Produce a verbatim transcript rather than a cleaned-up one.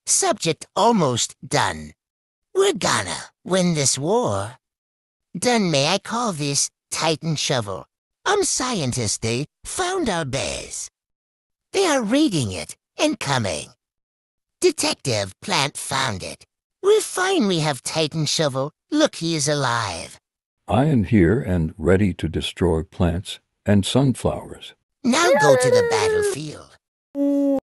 Subject almost done. We're gonna win this war. Done may I call this Titan Shovel. I'm scientists, they found our base. They are reading it and coming. Detective Plant found it. We're fine we have Titan Shovel. Look, he is alive. I am here and ready to destroy plants and sunflowers. Now go to the battlefield.